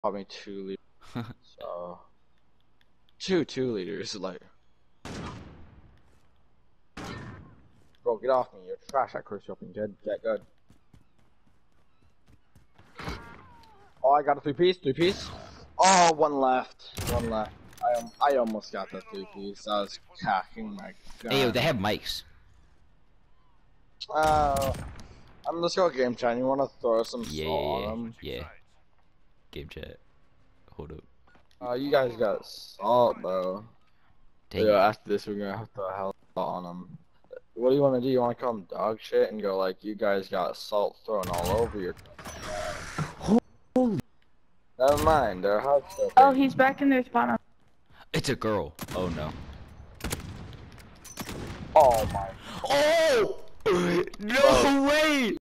Probably 2 liters. So 2 liters, like. Bro, get off me! You're trash at curse shopping. Get good. Oh, I got a 3-piece. 3-piece. Oh, one left. One left. I almost got that 3-piece. I was cacking my gun. Hey, yo, they have mics. Let's go game chat. You wanna throw some salt on them? Yeah. Game chat. Hold up. You guys got salt, bro. Dang Yeah, it. after this, we're gonna have to hell on them. What do you want to do? You want to call them dog shit and go like, you guys got salt thrown all over your. Holy. Never mind, they're hot. Oh, he's back in their spawn. It's a girl. Oh no. Oh my. Oh! No way!